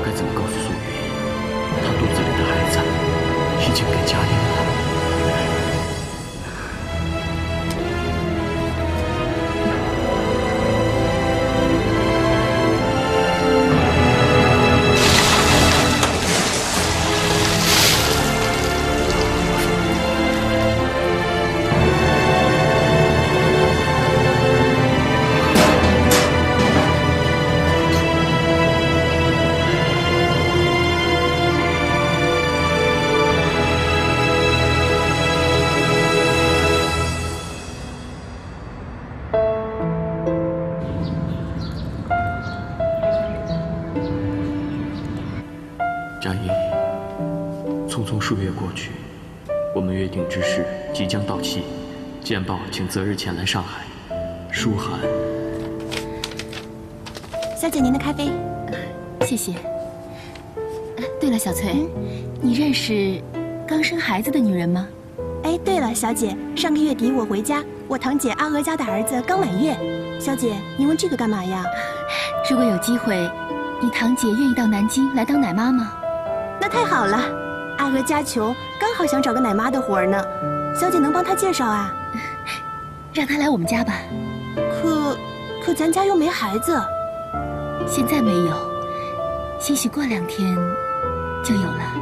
该怎么告诉素云，她肚子里的孩子已经给佳音了。 佳音，匆匆数月过去，我们约定之事即将到期，见报请择日前来上海。书涵。 小姐，您的咖啡。 谢谢。对了，小翠，你认识刚生孩子的女人吗？ 哎，对了，小姐，上个月底我回家，我堂姐阿娥家的儿子刚满月。小姐，您问这个干嘛呀？ 如果有机会，你堂姐愿意到南京来当奶妈吗？ 那太好了，阿娥家穷，刚好想找个奶妈的活儿呢。小姐能帮她介绍啊？ 让她来我们家吧。 可咱家又没孩子。 现在没有，兴许过2天就有了。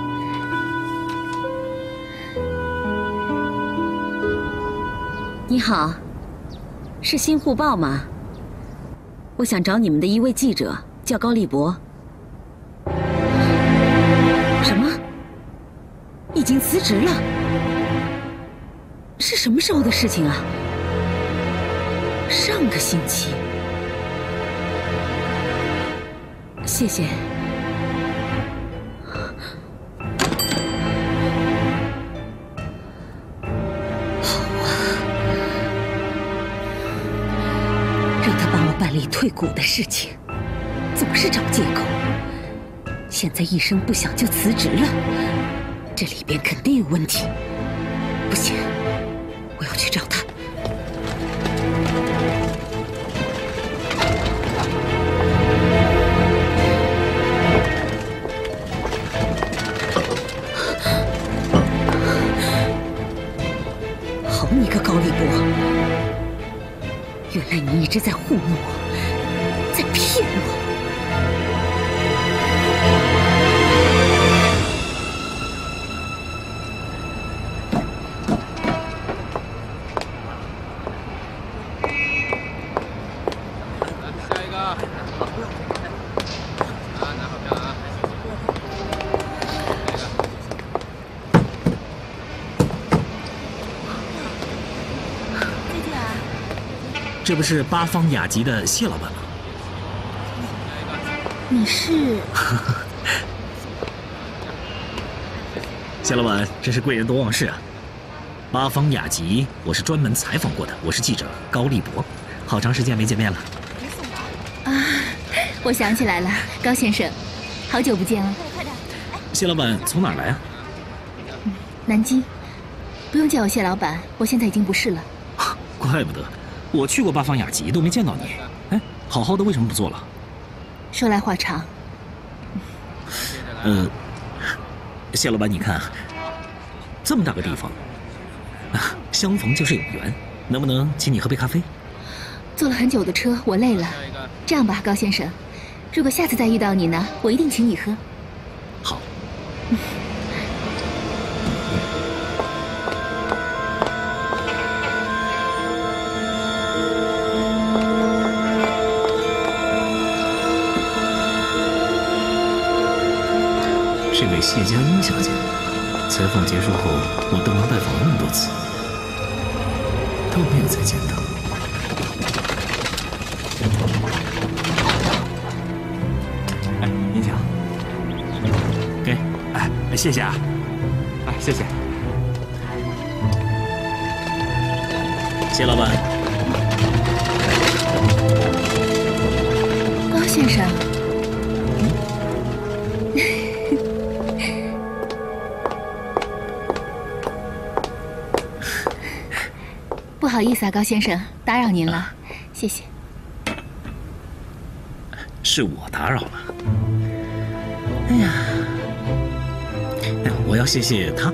你好，是新沪报吗？我想找你们的一位记者，叫高立博。 什么？已经辞职了？是什么时候的事情啊？上个星期。谢谢。好啊，让他帮我办理退股的事情，总是找借口。 现在一声不响就辞职了，这里边肯定有问题。不行，我要去找他。好你个高立博，原来你一直在糊弄我，在骗我。 这不是八方雅集的谢老板吗？ 你是？ 谢老板，真是贵人多忘事啊！八方雅集，我是专门采访过的，我是记者高立博，好长时间没见面了。 啊，我想起来了，高先生，好久不见了。 谢老板从哪儿来啊？ 南京，不用叫我谢老板，我现在已经不是了。 怪不得。 我去过八方雅集，都没见到你。哎，好好的为什么不做了？ 说来话长。 谢老板，你看，这么大个地方，相逢就是有缘，能不能请你喝杯咖啡？ 坐了很久的车，我累了。这样吧，高先生，如果下次再遇到你呢，我一定请你喝。 好。这位谢佳音小姐，采访结束后，我登门拜访了那么多次，都没有再见到。哎，您请。给，哎，谢谢啊，哎，谢谢。谢老板。 高先生。 不好意思啊，高先生，打扰您了，谢谢。 是我打扰了。 哎呀，我要谢谢他，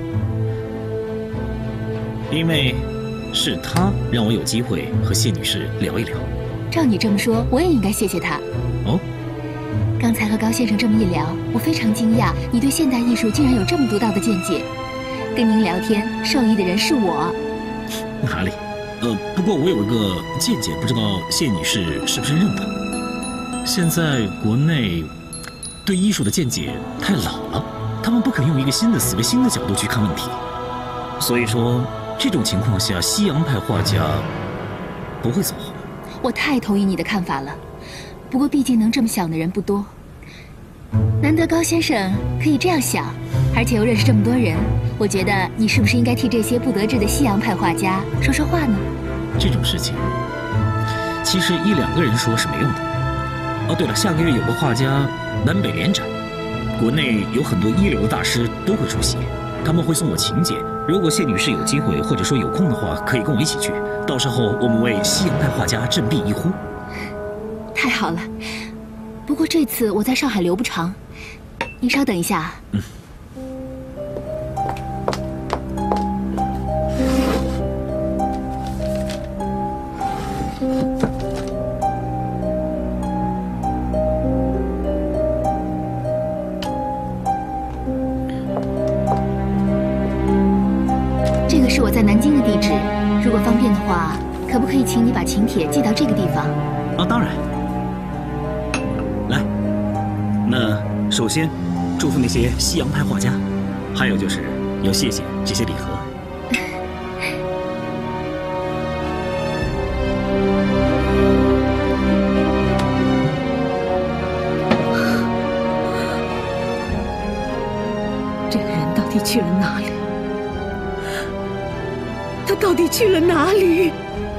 因为是他让我有机会和谢女士聊一聊。 照你这么说，我也应该谢谢他。 哦， 刚才和高先生这么一聊，我非常惊讶，你对现代艺术竟然有这么独到的见解。跟您聊天，受益的人是我。 哪里？不过我有一个见解，不知道谢女士是不是认可？现在国内对艺术的见解太老了，他们不肯用一个新的思维、新的角度去看问题。所以说，这种情况下，西洋派画家不会走红。 我太同意你的看法了，不过毕竟能这么想的人不多。难得高先生可以这样想，而且又认识这么多人，我觉得你是不是应该替这些不得志的西洋派画家说说话呢？ 这种事情，其实1、2个人说是没用的。哦，对了，下个月有个画家南北联展，国内有很多一流的大师都会出席，他们会送我请柬。如果谢女士有机会或者说有空的话，可以跟我一起去。到时候我们为西洋派画家振臂一呼。 太好了，不过这次我在上海留不长，您稍等一下啊。这个是我在南京的地址，如果方便的话，可不可以请你把请帖寄到这个地方？ 啊，当然。来，那首先祝福那些西洋派画家，还有就是要谢谢这些礼盒。 这个人到底去了哪里？他到底去了哪里？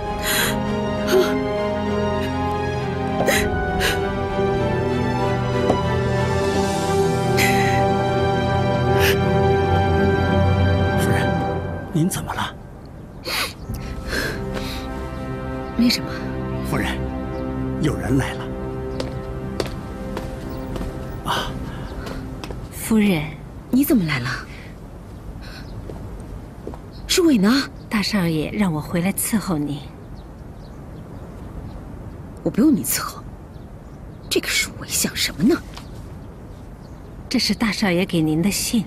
夫人，您怎么了？ 没什么。 夫人，有人来了。啊， 夫人，你怎么来了？舒伟呢？ 大少爷让我回来伺候你。 我不用你伺候。这个舒伟想什么呢？ 这是大少爷给您的信。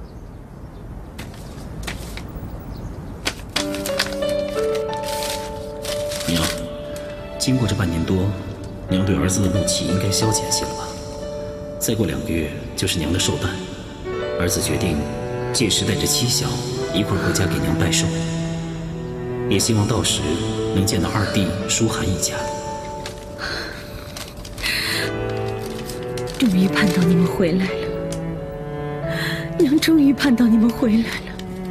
娘，经过这半年多，娘对儿子的怒气应该消减些了吧？再过2个月就是娘的寿诞，儿子决定届时带着妻小一块回家给娘拜寿。也希望到时能见到二弟、舒涵一家。 终于盼到你们回来了，娘终于盼到你们回来了。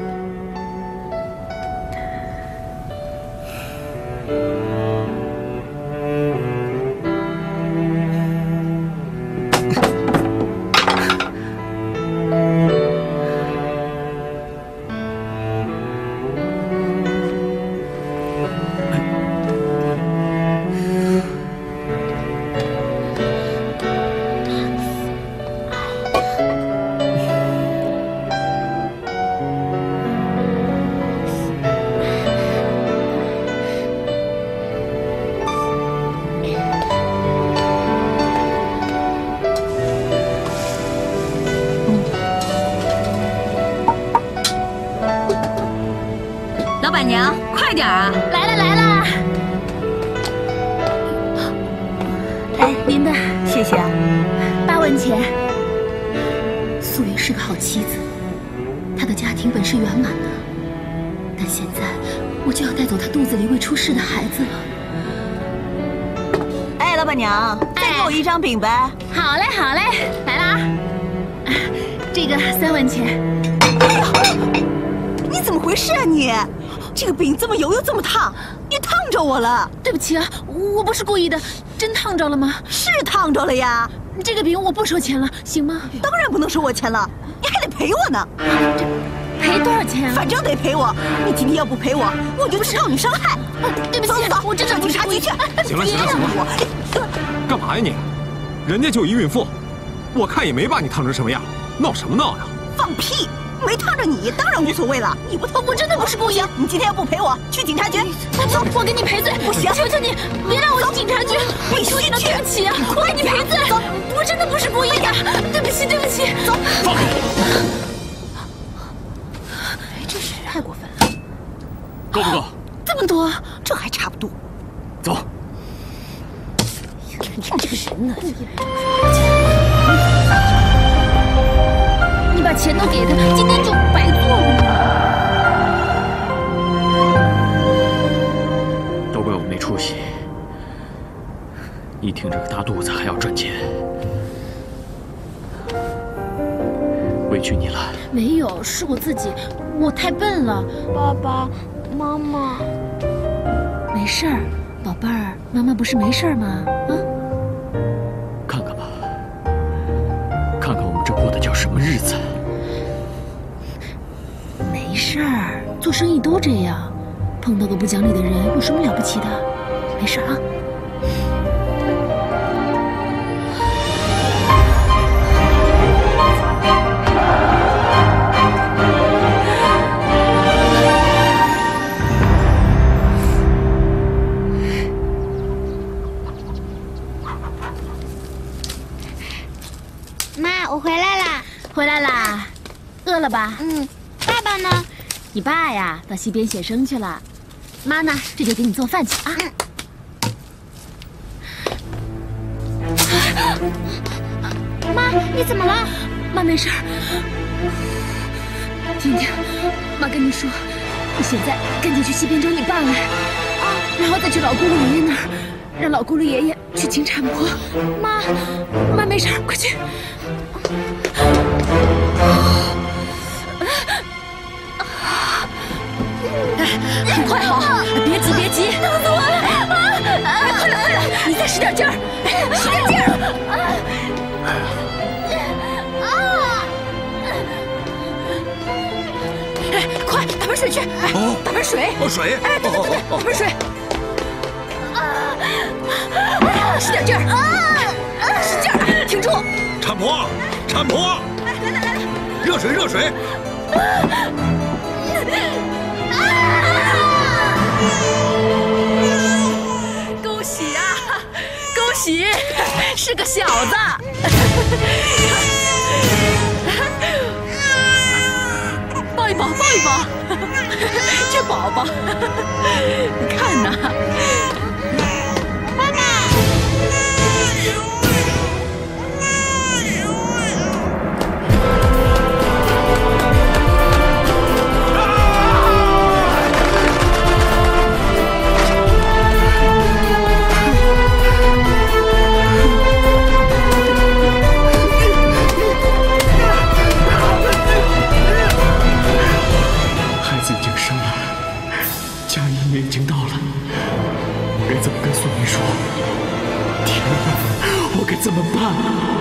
老板娘，快点啊！ 来了来了，哎，您的， 谢谢啊。 8文钱。素云是个好妻子，她的家庭本是圆满的，但现在我就要带走她肚子里未出世的孩子了。 哎，老板娘，再给我1张饼呗。 好嘞好嘞，来了啊！这个3文钱。 哎呀，你怎么回事啊你？这个饼这么油又这么烫，你烫着我了。 对不起啊，我不是故意的，真烫着了吗？ 是烫着了呀。 这个饼我不收钱了，行吗？ 当然不能收我钱了，你还得赔我呢。 赔多少钱啊？ 反正得赔我。你今天要不赔我，我就去告你伤害。 对不起，我真的警察局去。 行了，干嘛呀你？人家就一孕妇， 我看也没把你烫成什么样，闹什么闹呀？ 放屁！没烫着你，当然无所谓了。你不痛，我真的不是故意。你今天要不陪我去警察局？ 走，我给你赔罪。 不行， 求求你别让我去警察局！ 必须去！ 对不起啊，我给你赔罪。走，我真的不是故意的，对不起，对不起。 走， 放开！ 真是太过分了。 够不够？ 这么多，这还差不多。 走。 你这个人呢？ 你把钱都给他，今天就白做了。 都怪我没出息，你挺着个大肚子还要赚钱，委屈你了。 没有，是我自己，我太笨了。 爸爸妈妈， 没事儿，宝贝儿，妈妈不是没事儿吗？啊， 看看吧，看看我们这过的叫什么日子。 没事儿，做生意都这样，碰到个不讲理的人有什么了不起的？没事啊。 妈，我回来啦！ 回来啦，饿了吧？ 爸爸呢？ 你爸呀，到西边写生去了。妈呢，这就给你做饭去啊。 妈，你怎么了？ 妈没事儿。婷婷，妈跟你说，你现在赶紧去西边找你爸来，然后再去老咕噜爷爷那儿，让老咕噜爷爷去请产婆。妈没事儿，快去。快好，别急别急，疼死我了！快点，你再使点劲儿，使点劲儿！快打盆水去！打盆水！ 水！ 对，打盆水！使点劲儿！使劲儿！挺住！ 产婆！来！热水！ 恭喜啊！恭喜，是个小子！抱一抱，这宝宝，你看呐。 爸爸。 孩子已经生了，家音也已经到了，我该怎么跟宋云说？天哪，我该怎么办？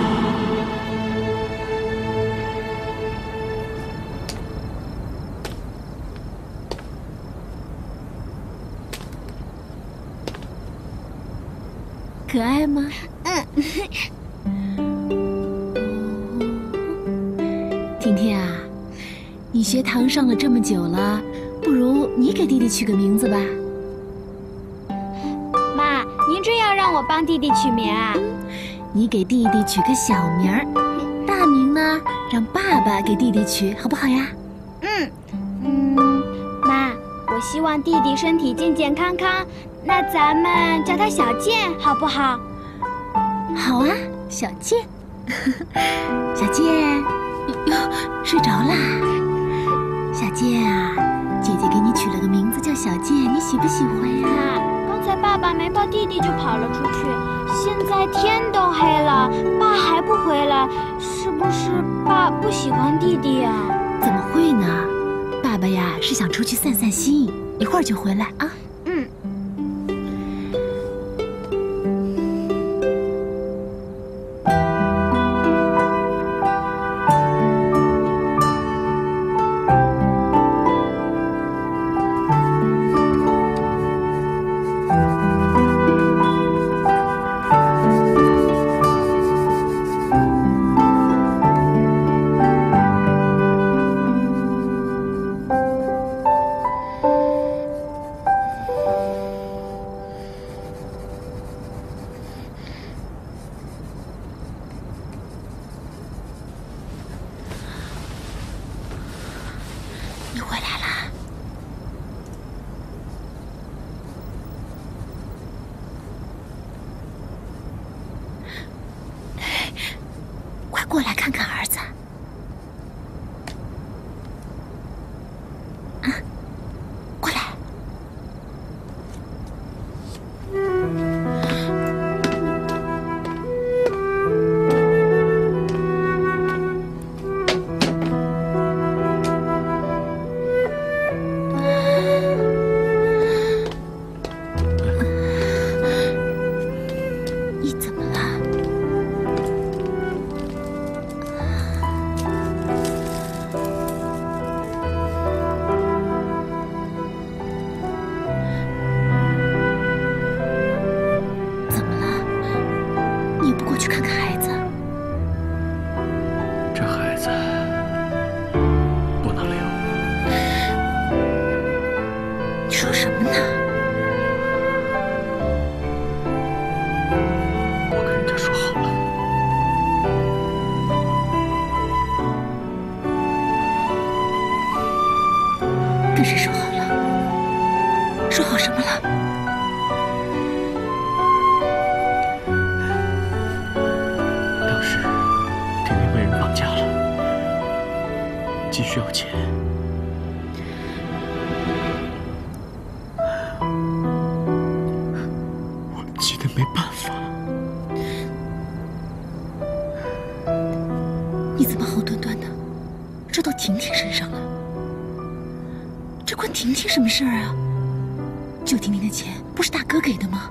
可爱吗？婷婷啊，你学堂上了这么久了，不如你给弟弟取个名字吧。 妈，您这样让我帮弟弟取名啊？ 你给弟弟取个小名儿，大名呢让爸爸给弟弟取，好不好呀？ 妈，我希望弟弟身体健健康康，那咱们叫他小健好不好？ 好啊，小健。小健，哟，睡着啦？小健啊，姐姐给你取了个名字叫小健，你喜不喜欢呀？ 妈，刚才爸爸没抱弟弟就跑了出去，现在天都黑了，爸还不回来，是不是爸不喜欢弟弟呀？ 怎么会呢？爸爸呀是想出去散散心，一会儿就回来啊。 你说什么呢？ 我跟人家说好了。 跟谁说好了？说好什么了？ 当时天明被人绑架了，急需要钱。我急得没办法。 你怎么好端端的绕到婷婷身上了？这关婷婷什么事儿啊？救婷婷的钱不是大哥给的吗？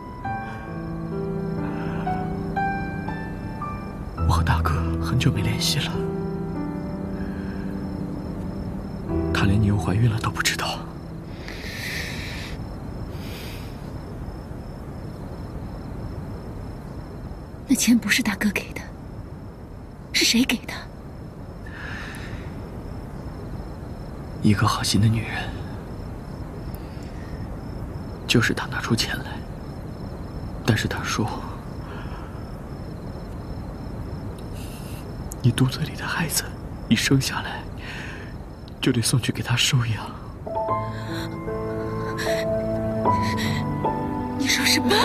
我和大哥很久没联系了，他连你又怀孕了都不知道。 那钱不是大哥给的，是谁给的？ 一个好心的女人，就是她拿出钱来，但是她说，你肚子里的孩子一生下来就得送去给她收养。 你说什么？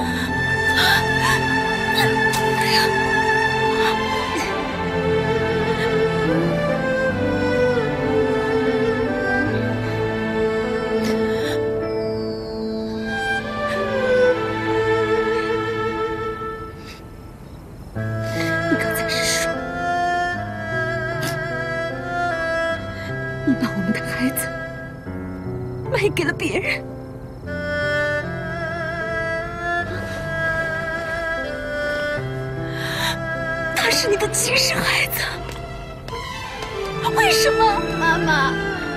你刚才是说，你把我们的孩子卖给了别人？他是你的亲生孩子，为什么？ 妈妈，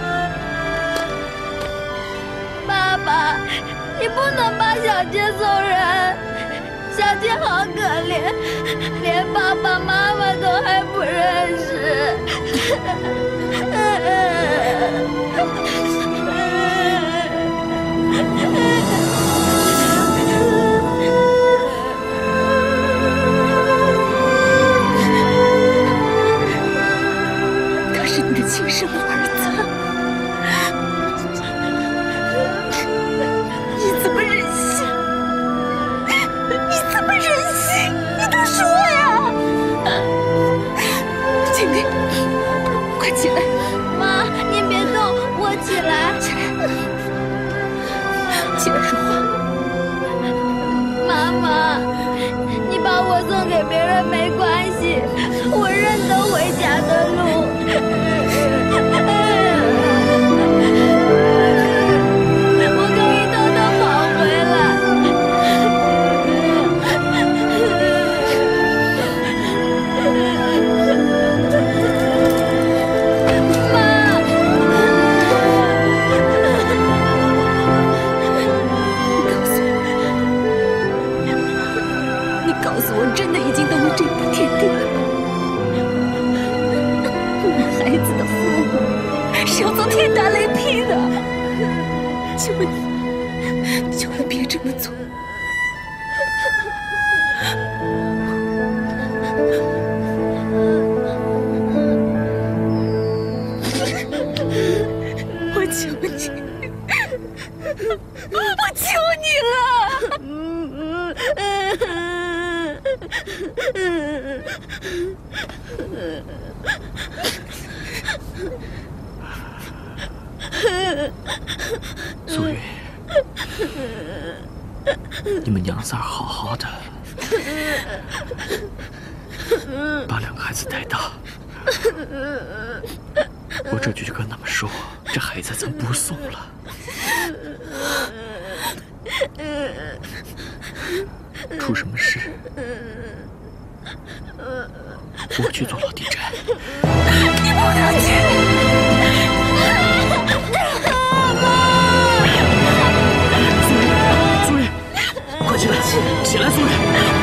爸爸，你不能把小杰送人，小杰好可怜，连爸爸妈妈都还不认识。 他是你的亲生儿子，你怎么忍心？你怎么忍心？你都说呀！婷婷，快起来！ 妈，你别动，我起来。 起来说话。 妈妈，你把我送给别人没关系，我认得回家的路。我可以偷偷跑回来。妈， 你告诉我，真的已经到了这步田地了吗？我们孩子的父母是要遭天打雷劈的，求你，求你别这么做。我求你，我求你了！ 苏云，你们娘仨好好的，把两个孩子带大。我这就去跟他们说，这孩子咱不送了。出什么事，我去做老地站。 你不能去！ 苏云，快起来，起来，苏云！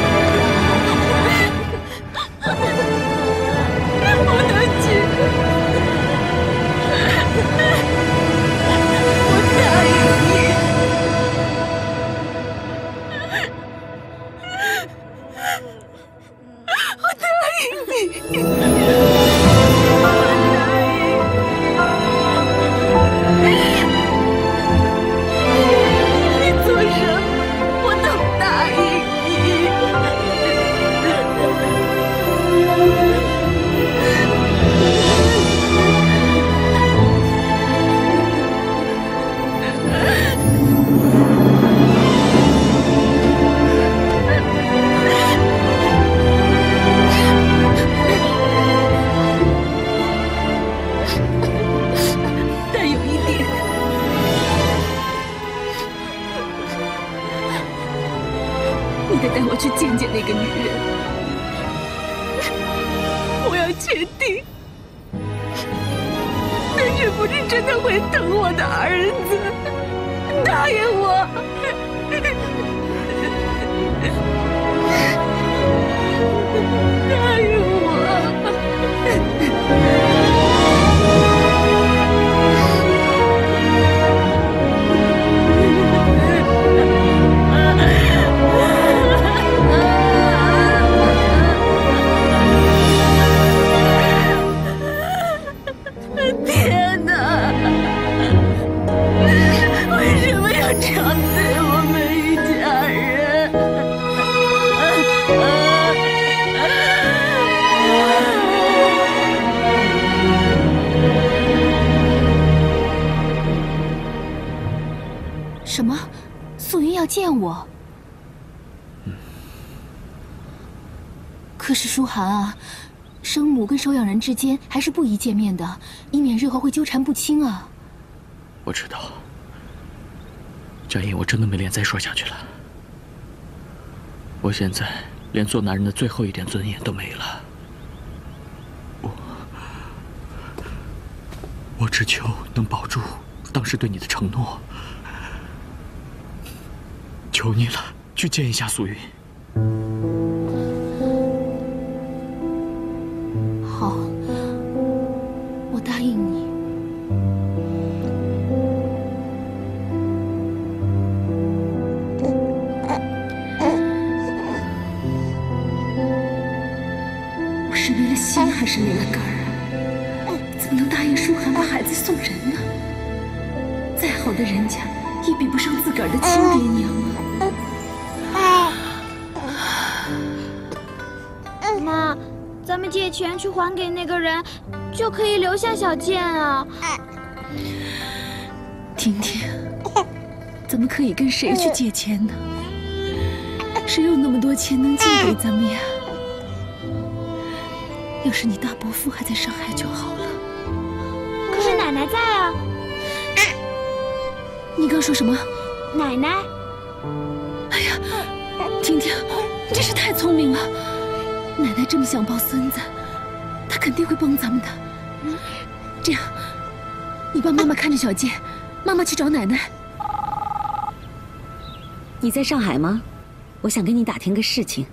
不能去！我答应你。 带我去见见那个女人。我要确定，那是不是真的会疼我的儿子？答应我。答应天哪！为什么要这样对我们一家人？ 什么？素云要见我？可是舒涵啊，生母跟收养人之间还是不宜见面的，以免日后会纠缠不清啊。 我知道，佳音，我真的没脸再说下去了。我现在连做男人的最后一点尊严都没了。我只求能保住当时对你的承诺。求你了，去见一下素云。 好，我答应你。我是没了心还是没了肝啊？怎么能答应舒涵把孩子送人呢？再好的人家，也比不上自个儿的亲爹娘啊！ 妈，咱们借钱去还给那个人，就可以留下小健啊。 婷婷，怎么可以跟谁去借钱呢？谁有那么多钱能借给咱们呀？要是你大伯父还在上海就好了。 可是奶奶在啊。 你刚说什么？ 奶奶。 哎呀，婷婷，你真是太聪明了。奶奶这么想抱孙子，她肯定会帮咱们的。这样，你帮妈妈看着小健，妈妈去找奶奶。 你在上海吗？我想跟你打听个事情。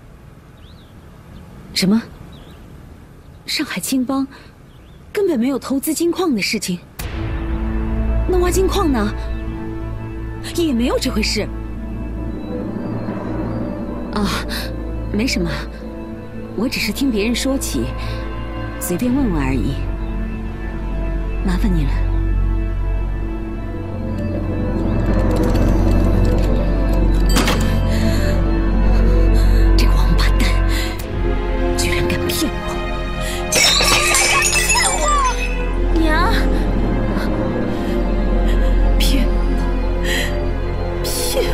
什么？上海青帮根本没有投资金矿的事情？那挖金矿呢？也没有这回事。啊，没什么。我只是听别人说起，随便问问而已。麻烦你了。这个王八蛋，居然敢骗我！居然敢骗我！ 娘，骗我！骗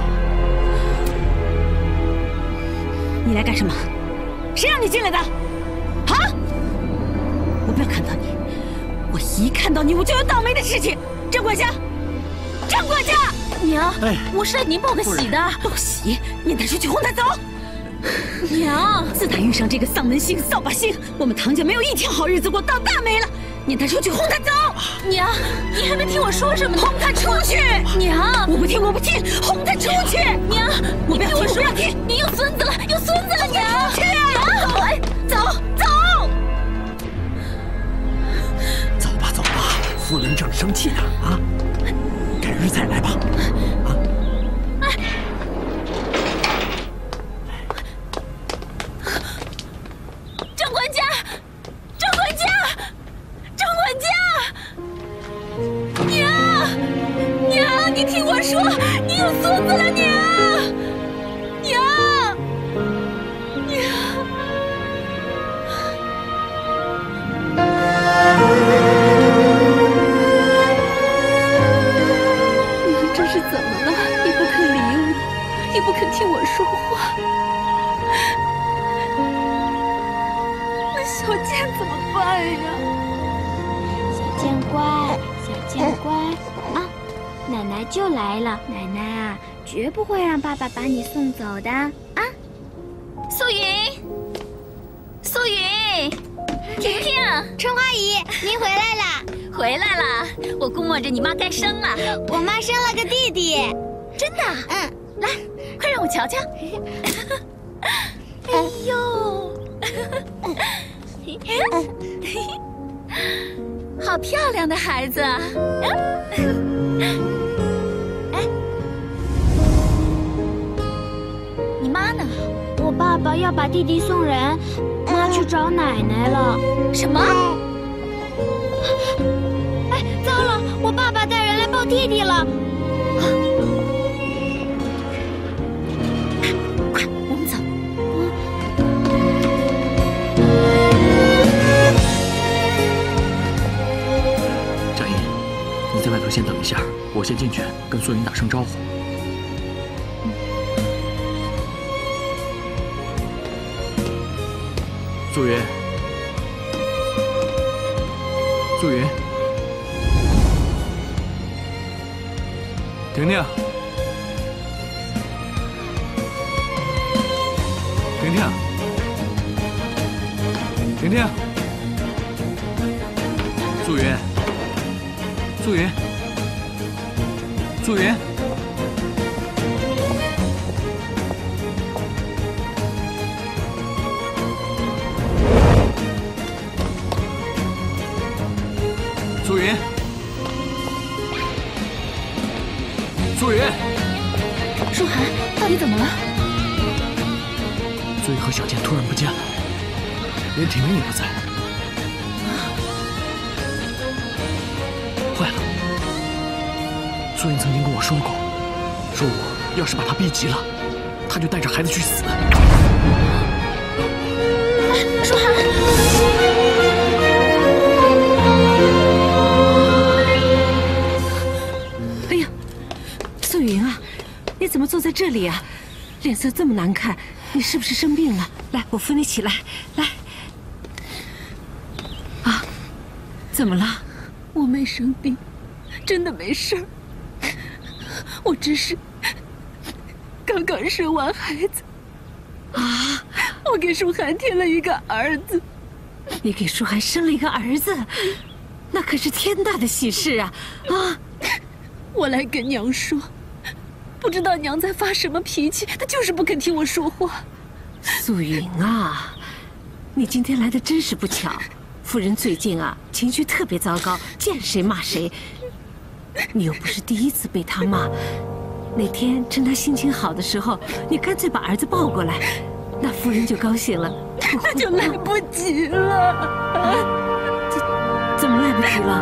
我！ 你来干什么？谁让你进来的？啊！我不要看到你，我一看到你我就有倒霉的事情。郑管家，郑管家， 娘，我是来您报个喜的。 报喜？撵他出去，轰他走！ 娘， 自打遇上这个丧门星、扫把星，我们唐家没有一天好日子过，倒大霉了。撵他出去，轰他走！ 娘，你还没听我说什么呢？ 轰他出去！ 娘， 我不听，我不听，轰他出去！ 娘， 我不要听，我不要听！ 你有孙子了，有孙子了，娘！ 出去啊！ 走，哎，走走！ 走吧走吧，夫人正生气呢啊！改日再来吧。啊！ 郑管家，郑管家，郑管家！娘，娘，你听我说，你有孙子了，娘，娘，娘。娘，这是怎么了？你不肯理我，也不肯听我说话。那小健怎么办呀？ 小健乖，小健乖啊！奶奶就来了。奶奶啊，绝不会让爸爸把你送走的。 素云，素云，婷婷， 春花姨，您回来啦！ 回来啦！我估摸着你妈该生了， 我妈生了个弟弟。 真的？ 嗯， 来，快让我瞧瞧。哎呦，好漂亮的孩子啊！哎，你妈呢？ 我爸爸要把弟弟送人，妈去找奶奶了。 什么？ 哎，糟了！我爸爸带人来抱弟弟了。 快，我们走。 佳音，你在外头先等一下，我先进去跟素云打声招呼。素云，素云， 婷婷，婷婷，婷婷，素云，素云，素云。素云，素云， 舒涵，到底怎么了？ 素云和小健突然不见了，连婷婷也不在。坏了！素云曾经跟我说过，说我要是把她逼急了，她就带着孩子去死。 舒涵。 素云啊，你怎么坐在这里啊？脸色这么难看，你是不是生病了？来，我扶你起来。来，啊，怎么了？ 我没生病，真的没事儿。我只是刚刚生完孩子。 啊， 我给舒涵添了一个儿子。 你给舒涵生了一个儿子，那可是天大的喜事啊！啊， 我来跟娘说。不知道娘在发什么脾气，她就是不肯听我说话。 素云啊，你今天来的真是不巧。夫人最近啊，情绪特别糟糕，见谁骂谁。你又不是第一次被她骂。那天趁她心情好的时候，你干脆把儿子抱过来，那夫人就高兴了。 那就来不及了。 怎么来不及了？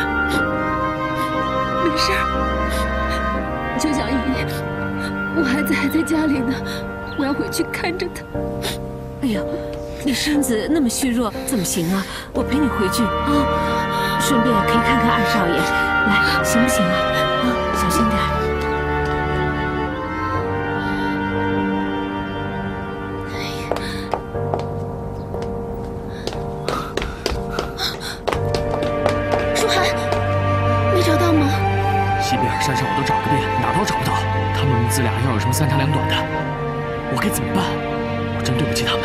没事儿。秋小姨，我孩子还在家里呢，我要回去看着他。 哎呦，你身子那么虚弱，怎么行啊？我陪你回去啊，顺便可以看看二少爷，来，行不行啊？啊，小心点。 舒涵，没找到吗？ 西边山上我都找了个遍，哪儿都找不到。他们母子俩要有什么三长两短的，我该怎么办？我真对不起他们。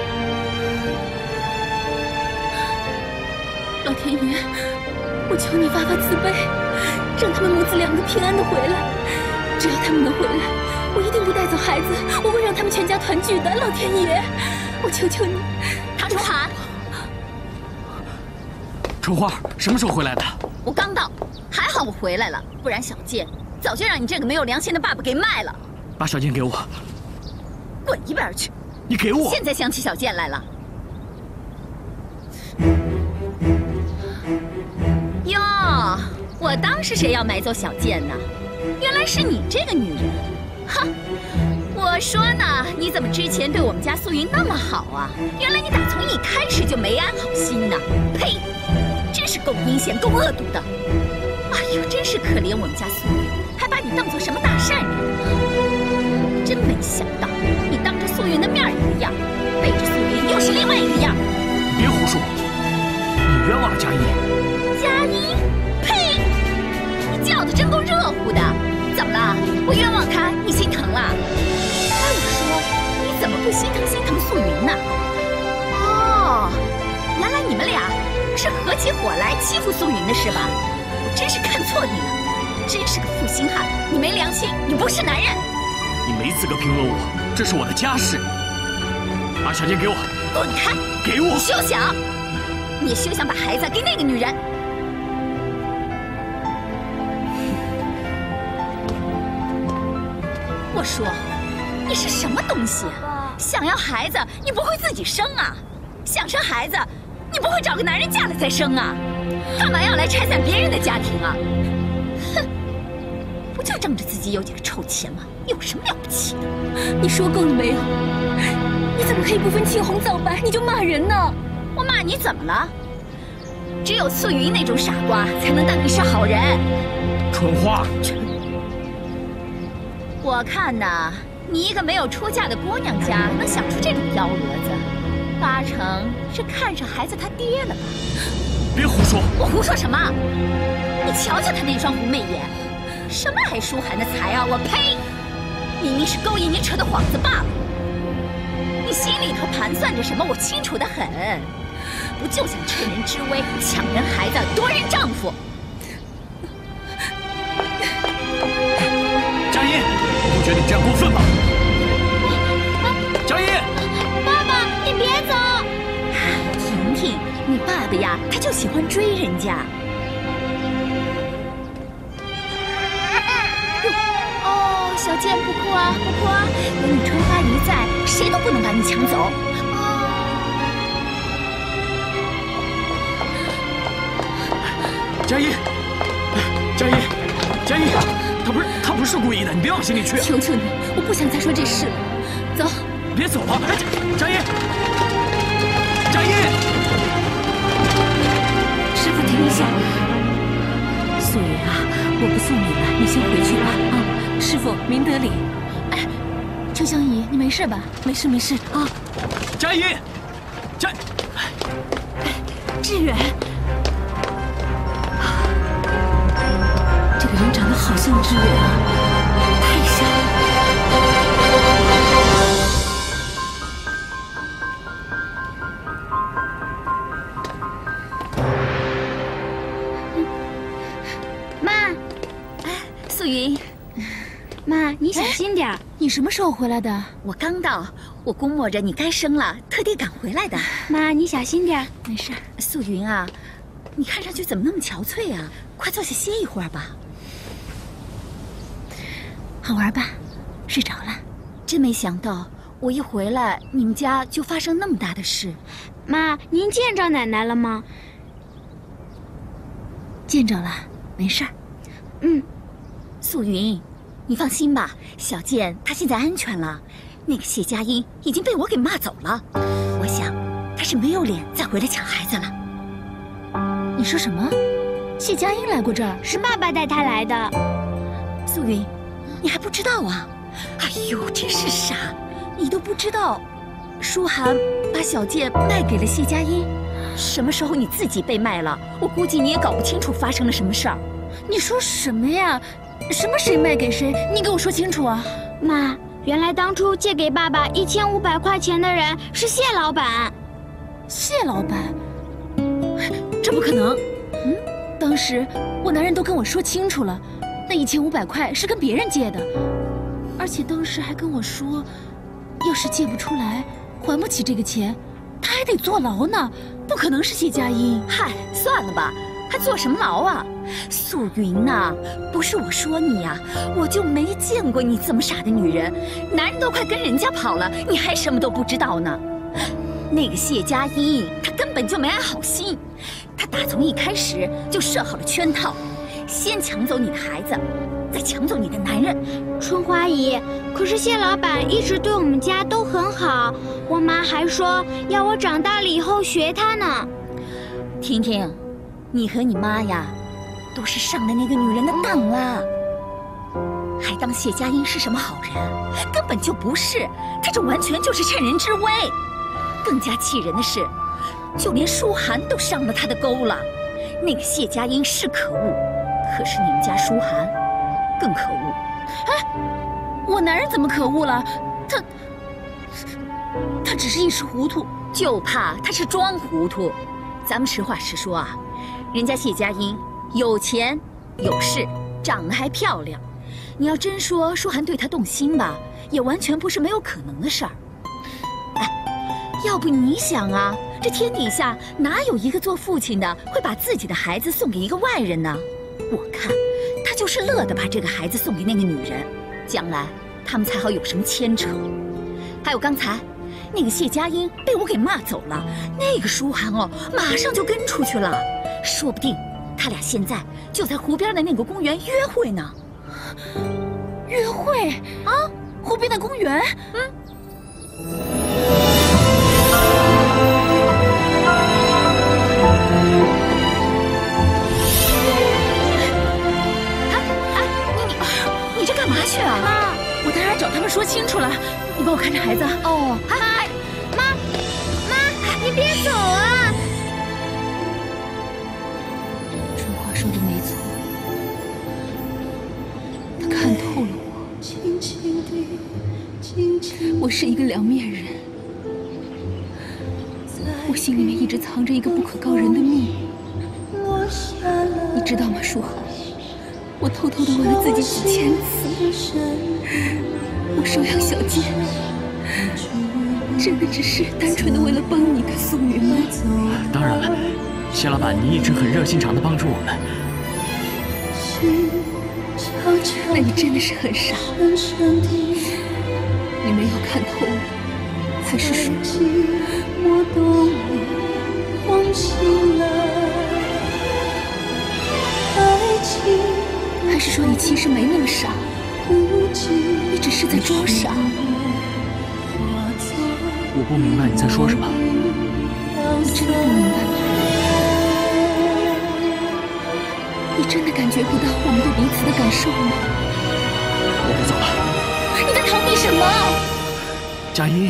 老天爷，我求你发发慈悲，让他们母子两个平安的回来。只要他们能回来，我一定不带走孩子，我会让他们全家团聚的。老天爷，我求求你。唐楚涵， 春花什么时候回来的？ 我刚到，还好我回来了，不然小健早就让你这个没有良心的爸爸给卖了。 把小健给我， 滚一边去！ 你给我！ 现在想起小健来了？哟，我当是谁要买走小健呢？原来是你这个女人！哼，我说呢，你怎么之前对我们家素云那么好啊？原来你打从一开始就没安好心呐！呸！真是够阴险、够恶毒的！哎呦，真是可怜我们家素云，还把你当做什么大善人？真没想到，你当着素云的面一个样，背着素云又是另外一个样。 你别胡说，你冤枉了佳音。 佳音？呸！你叫的真够热乎的。怎么了？我冤枉他，你心疼了？哎，我说，你怎么不心疼心疼你们俩是合起伙来欺负素云的是吧？我真是看错你了，真是个负心汉！你没良心，你不是男人！ 你没资格评论我，这是我的家事。把小剑给我， 滚开！ 给我！ 你休想！你休想把孩子给那个女人！我说，你是什么东西？想要孩子，你不会自己生啊？想生孩子，你不会找个男人嫁了再生啊？干嘛要来拆散别人的家庭啊？哼，不就仗着自己有几个臭钱吗？有什么了不起的？ 你说够了没有？你怎么可以不分青红皂白你就骂人呢？ 我骂你怎么了？只有素云那种傻瓜才能当你是好人。 春花， 我看呐，你一个没有出嫁的姑娘家能想出这种幺蛾子，八成是看上孩子他爹了吧？ 别胡说！ 我胡说什么？你瞧瞧他那双狐媚眼，什么来舒涵的才啊！我呸！明明是勾引你扯的幌子罢了。你心里头盘算着什么，我清楚得很。不就想趁人之危，抢人孩子，夺人丈夫？ 佳音，不觉得你这样过分吗？佳音， 爸爸，你别走！ 婷婷，你爸爸呀，他就喜欢追人家。哦，小剑不哭啊，不哭啊！有你春花姨在，谁都不能把你抢走。 佳音，佳音，佳音，他不是故意的，你别往心里去。 求求你，我不想再说这事了。走， 别走啊！佳音，佳音， 师傅停一下。素云啊，我不送你了，你先回去吧。啊，师傅明德里。 哎，秋香姨，你没事吧？ 没事没事啊。 佳音， 志远。这个人长得好像志远啊，太像了。 妈， 素云， 妈，你小心点儿。 你什么时候回来的？ 我刚到，我估摸着你该生了，特地赶回来的。 妈，你小心点儿。 没事。素云啊，你看上去怎么那么憔悴啊？快坐下歇一会儿吧。 好玩吧？睡着了。 真没想到，我一回来，你们家就发生那么大的事。 妈，您见着奶奶了吗？ 见着了，没事儿。 嗯， 素云，你放心吧，小剑他现在安全了。那个谢佳音已经被我给骂走了，我想他是没有脸再回来抢孩子了。 你说什么？谢佳音来过这儿？ 是爸爸带她来的。 素云，你还不知道啊？哎呦，真是傻！你都不知道，舒涵把小剑卖给了谢佳音。什么时候你自己被卖了？我估计你也搞不清楚发生了什么事儿。 你说什么呀？什么谁卖给谁？你给我说清楚啊！ 妈，原来当初借给爸爸1500块钱的人是谢老板。 谢老板？这不可能！当时我男人都跟我说清楚了，那1500块是跟别人借的，而且当时还跟我说，要是借不出来，还不起这个钱，他还得坐牢呢。不可能是谢佳音。 嗨，算了吧，还坐什么牢啊？素云呐，不是我说你呀，我就没见过你这么傻的女人。男人都快跟人家跑了，你还什么都不知道呢？那个谢佳音，她根本就没安好心，她打从一开始就设好了圈套，先抢走你的孩子，再抢走你的男人。 春花姨，可是谢老板一直对我们家都很好，我妈还说要我长大了以后学他呢。 婷婷，你和你妈呀，都是上了那个女人的当了，还当谢佳音是什么好人？根本就不是，她这完全就是趁人之危。更加气人的是，就连舒涵都上了她的钩了。那个谢佳音是可恶，可是你们家舒涵更可恶。 哎，我男人怎么可恶了？他只是一时糊涂， 就怕他是装糊涂。 咱们实话实说啊，人家谢佳音有钱有势，长得还漂亮。你要真说舒涵对她动心吧，也完全不是没有可能的事儿。哎，要不你想啊，这天底下哪有一个做父亲的会把自己的孩子送给一个外人呢？我看他就是乐得把这个孩子送给那个女人，将来他们才好有什么牵扯。还有刚才那个谢佳音被我给骂走了，那个舒涵哦，马上就跟出去了，说不定他俩现在就在湖边的那个公园约会呢。 约会啊？湖边的公园？ 你这干嘛去啊？ 妈，我当然找他们说清楚了，你帮我看着孩子。 哦， 嗨，妈，你别走啊！ 春花说的没错，他看透了我，我是一个两面人，我心里面一直藏着一个不可告人的秘密，你知道吗，舒涵？我偷偷的问了自己几千次，我收养小健，真的只是单纯的为了帮你跟素云吗？ 当然了，谢老板，你一直很热心肠的帮助我们。 那你真的是很傻，你没有看透我，还是说你其实没那么傻，你只是在装傻。 我不明白你在说什么。 你真的不明白吗？你真的感觉不到我们对彼此的感受吗？ 我得走了。 你在逃避什么？ 佳音，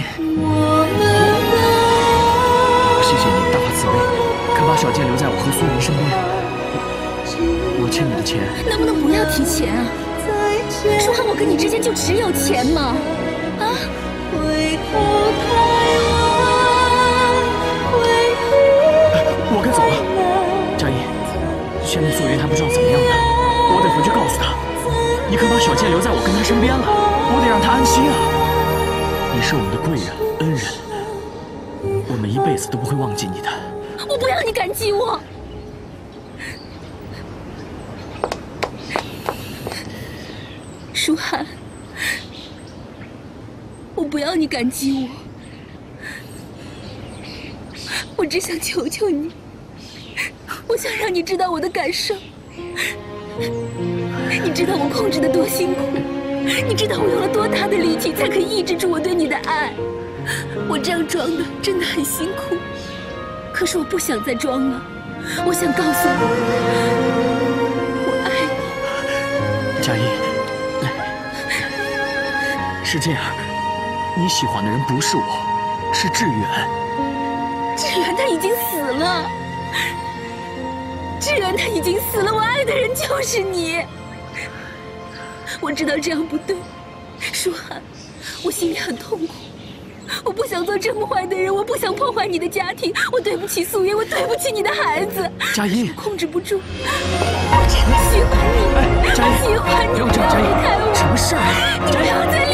谢谢你大发慈悲，肯把小健留在我和苏云身边。我欠你的钱， 能不能不要提钱啊？舒涵，我跟你之间就只有钱吗？啊？ 我该走了。佳音，现在素云还不知道怎么样呢，我得回去告诉她，你可把小健留在我跟她身边了，我得让她安心啊。你是我们的贵人恩人，我们一辈子都不会忘记你的。 我不要你感激我。舒涵，我不要你感激我只想求求你，我想让你知道我的感受。你知道我控制得多辛苦，你知道我用了多大的力气才可以抑制住我对你的爱。我这样装的真的很辛苦，可是我不想再装了，我想告诉你，我爱你。 佳音，是这样，你喜欢的人不是我，是志远。 志远他已经死了，志远他已经死了，我爱的人就是你。我知道这样不对，舒涵，我心里很痛苦，我不想做这么坏的人，我不想破坏你的家庭，我对不起素云，我对不起你的孩子。 佳音， 我控制不住，我真的喜欢你， 佳音， 我喜欢你， 不要这样，佳音， 什么事儿？你不要再